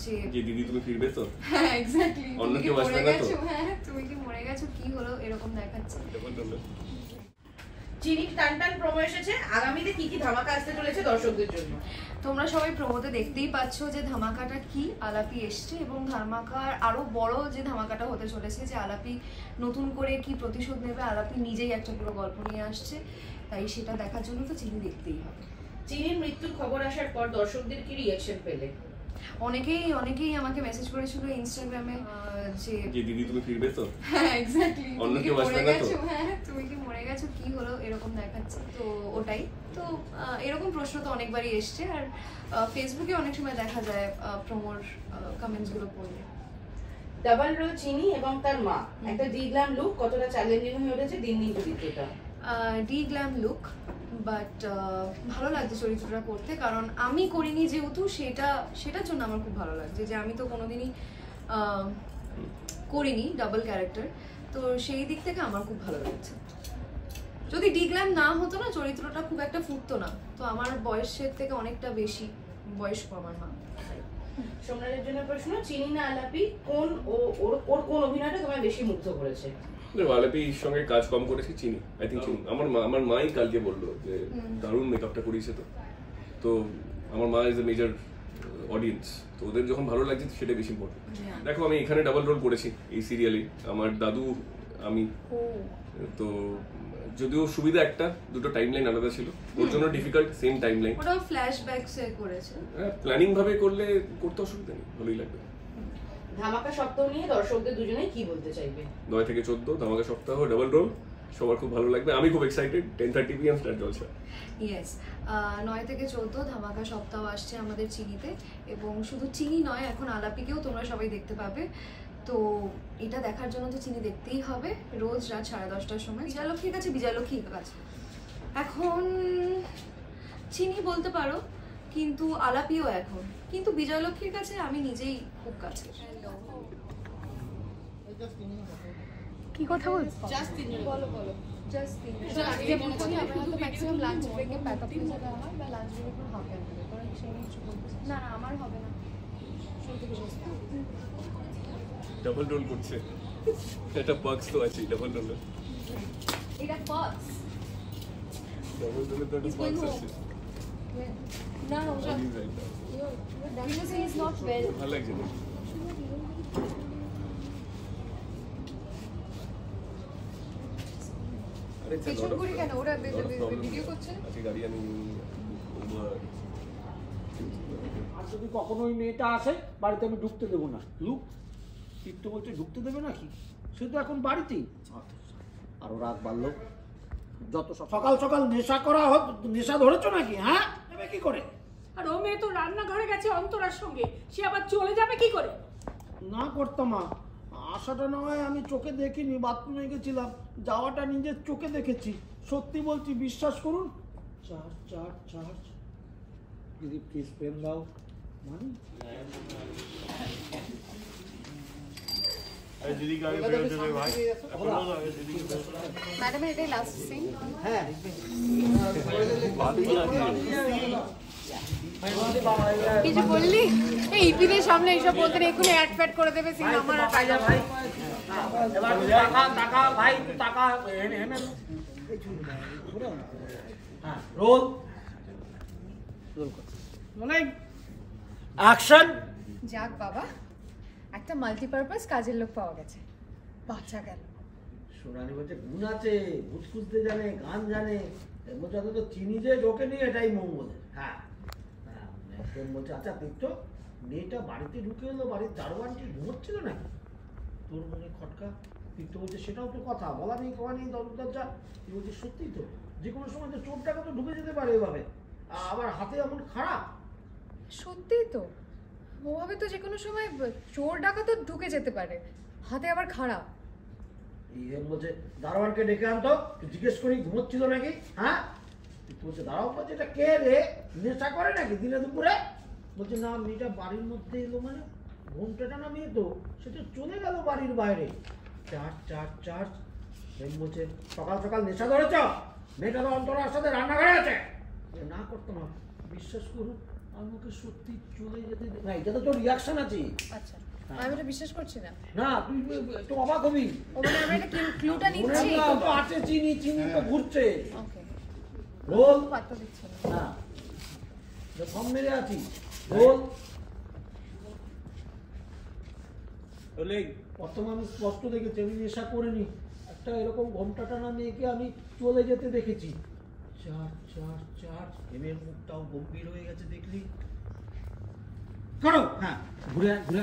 যে দিদি তুমি ফিরবে তো। হ্যাঁ এক্স্যাক্টলি, অন্য কেউ আসবে না তো। হ্যাঁ তুমি কি মরে গেছো, কি হলো এরকম দেখাচ্ছে। চিনির টানটান প্রোমো এসেছে, আগামীতে কি কি ধামাকা আসতে চলেছে দর্শকদের জন্য? তোমরা সবাই প্রোমোতে দেখতেই পাচ্ছ যে ধামাকাটা কি, আলাপি এসছে এবং ধামাকার আরো বড় যে ধামাকাটা হতে চলেছে যে আলাপি নতুন করে কি প্রতিশোধ নেবে, আলাপি নিজেই একটা পুরো গল্প নিয়ে আসছে, তাই সেটা দেখার জন্য তো চিনি দেখতেই হবে। চিনির মৃত্যুর খবর আসার পর দর্শকদের কি রিঅ্যাকশন পেলে? অনেকেই আমাকে মেসেজ করেছিল ইনস্টাগ্রামে যে দিদি তুমি ফিরবে তো। হ্যাঁ এক্স্যাক্টলি, অন্য কেউ আসবে না তো। হ্যাঁ তুমি কি মরে গেছো, কি হলো এরকম দেখাচ্ছে। তো ওটাই তো, এরকম প্রশ্ন তো অনেকবারই এসছে, আর ফেসবুকে অনেক সময় দেখা যায় প্রোমোর কমেন্টস গুলো পড়লে। ডাবল রোল চিনি এবং তার মা, একটা ডিগ্লাম লুক, কতটা চ্যালেঞ্জিং হয়ে উঠেছে দিন দিন চরিত্রটা? ডিগ্ল্যাম লুক, বাট ভালো লাগছে চরিত্রটা করতে, কারণ আমি করিনি যেহেতু সেটার জন্য আমার খুব ভালো লাগছে যে আমি তো কোনোদিনই করিনি ডাবল ক্যারেক্টার, তো সেই দিক থেকে আমার খুব ভালো লাগছে। যদি ডিগ্ল্যাম না হতো না চরিত্রটা খুব একটা ফুটতো না, তো আমার বয়সের থেকে অনেকটা বেশি বয়স্ক আমার মা। সোমনাথের জন্য প্রশ্ন, চিনি না আলাপি কোন ওর কোন অভিনয়টা তোমায় বেশি মুগ্ধ করেছে? আলাপির সঙ্গে কাজ কম করেছি চিনি, আই থিঙ্ক চিনি। আমার মাই কালকে বললো যে দারুণ মেকআপটা করিয়েছে, তো আমার মা ইজ এ মেজর অডিয়েন্স, তো ওদের যখন ভালো লাগছে সেটা বেশি ইম্পর্টেন্ট। দেখো আমি এখানে ডাবল রোল করেছি এই সিরিয়ালে, আমার দাদু আমি, তো যদিও সুবিধা একটা দুটো টাইমলাইন আলাদা ছিল, ওর জন্য ডিফিকাল্ট সেম টাইমলাইন। ওটা ফ্ল্যাশব্যাকস এ করেছে, হ্যাঁ প্ল্যানিং ভাবে করতে অসুবিধা নেই, ভালোই লাগবে। ধামাকা সপ্তাহ নিয়ে দর্শকদের দুজনেই কি বলতে চাইবে? 9 থেকে 14 ধামাকা সপ্তাহ ডাবল রোল, সবার খুব ভালো লাগবে, আমি খুব excited. 10:30 PM Star Jalsha. Yes, 9 থেকে 14 ধামাকা সপ্তাহ আসছে আমাদের চিনিতে, এবং শুধু চিনি নয় এখন আলাপিকেও তোমরা সবাই দেখতে পাবে, তো এটা দেখার জন্য তো চিনি দেখতেই হবে রোজ রাত 10:30টার সময়। বিজয়লক্ষ্মীর কাছে এখন চিনি বলতে পারো, কিন্তু আলাপিও এখন, কিন্তু বিজয়লক্ষ্মীর কাছে আমি নিজেই খুব কাছে। কি কথা বলছো? জাস্ট তিনজন বলো জাস্ট তিনজন। আজকে বলছি আমরা হয়তো ম্যাক্সিমাম লাঞ্চ ব্রেকে প্যাক আপ হয়ে যাবে আমার, বা লাঞ্চ ব্রেকে কোনো হাফ টাইম হবে, কারণ সেই কিছু বলতে না আমার হবে না, শুরু থেকে শেষ ডাবল রোল করছে, এটা পার্কস তো আছে ডাবল রোল, এটা পার্কস ডাবল রোলে তো একটা পার্কস আছে না। Because he is not well. ভালো লাগছে না? পেছন ঘুরে কেন ওরা ভিডিও করছে? আজকে গাড়ি আমি আর যদি কখনো ওই মেয়েটা আসে বাড়িতে আমি ঢুকতে দেবো না। লুক তীর্থ বলছে ঢুকতে দেবে নাকি, সে তো এখন বাড়িতেই। আরো রাত বাড়লো, যত সকাল সকাল নেশা করা হোক, নেশা ধরেছো নাকি? হ্যাঁ নেবে কি করে? আর ও মেয়ে তো রান্নাঘরে গেছে অন্তরার সঙ্গে, সে আবার চলে যাবে কি করে? না করতাম মা, আসাটা না হয় আমি চোখে দেখিনি, বাথরুমে গেছিলাম, যাওয়াটা নিজের চোখে দেখেছি। সত্যি বলছি, বিশ্বাস করুন। চার্জ দিদি প্লিজ পেন দাও। মানে ম্যাডাম এটাই লাস্ট সিন। হ্যাঁ কিছু বললি? এই ইপিদের সামনে এইসব বলতে এক্ষুনি অ্যাড ফ্যাড করে দেবে সিন আমার আর কাজা ভাই। এবার টাকা ভাই টাকা এনে হ্যাঁ রোল মানে অ্যাকশন। যাক বাবা, একটা মাল্টিপারপাস কাজের লোক পাওয়া গেছে, বাচ্চা গেল। সোনালি বলছে গুণ আছে, ভূত খুঁজতে জানে, গান জানে, এর মধ্যে তো চিনি যে ঢোকে নিয়ে এটাই মঙ্গল। হ্যাঁ বলছে আচ্ছা দেখছো মেয়েটা বাড়িতে ঢুকে এলো, বাড়ির দারোয়ানটি ঘুমোচ্ছিল নাকি? তোর মনে খটকা। তীর্থ বলছে সেটাও তো কথা, বলা নেই খাওয়া নেই দরজা। তুই বলছে সত্যিই তো, যে কোনো সময় তো চোর টাকা তো ঢুকে যেতে পারে এভাবে, আবার হাতে এমন খারাপ। সত্যিই তো, ওভাবে তো যে কোনো সময় চোর ডাকাতও ঢুকে যেতে পারে, হাতে আবার খারাপ। বলছে দারোয়ানকে ডেকে আনতো, জিজ্ঞেস করি ঘুমোচ্ছিল নাকি। হ্যাঁ বলছে দাঁড়াও, বলছে এটা কে রে, নেশা করে নাকি দিনে দুপুরে? বলছে না মেয়েটা বাড়ির মধ্যে এলো, মানে ঘুমটাটা না মেয়ে তো, সেটা চলে গেল বাড়ির বাইরে। চার্জ বলছে সকাল সকাল নেশা ধরেছ, মেয়েটা তো অন্তরার সাথে রান্নাঘরে আছে। না করতো না, বিশ্বাস করুন আমাকে সত্যি চলে যেতে না, এটা তো তোর রিয়াকশন আছে। আচ্ছা আমি এটা বিশ্বাস করছি না। না তুই একটু অবাক হবি। ও মানে আমরা একটা ক্লুটা নিচ্ছি। তো আছে চিনি, চিনি তো ঘুরছে। ওকে রোল পাত্তা দিচ্ছে না। না, ফর্ম মেরে আছি। রোল প্রথমে আমি স্পষ্ট দেখেছি, আমি নেশা করিনি। একটা এরকম ঘন্টা টানা মেয়েকে আমি চলে যেতে দেখেছি। চার চার চার, এমের মুখটাও গম্ভীর হয়ে গেছে দেখলি। করো, হ্যাঁ ঘুরে ঘুরে